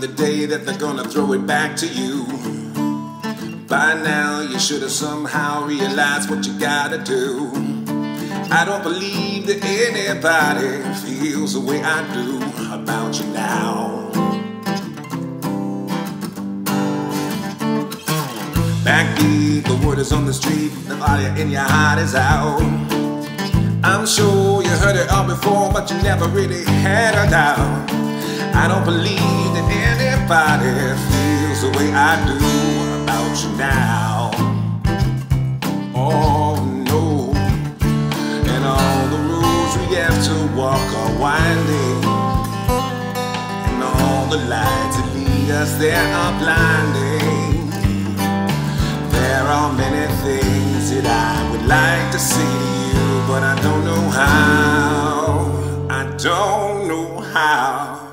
the day that they're gonna throw it back to you. By now you should have somehow realized what you gotta do. I don't believe that anybody feels the way I do about you now. Backbeat, the word is on the street, the fire in your heart is out. I'm sure you heard it all before, but you never really had a doubt. I don't believe that anybody feels the way I do about you now. Oh no. And all the roads we have to walk are winding, and all the lights that lead us there are blinding. There are many things that I would like to say to you, but I don't know how. I don't know how.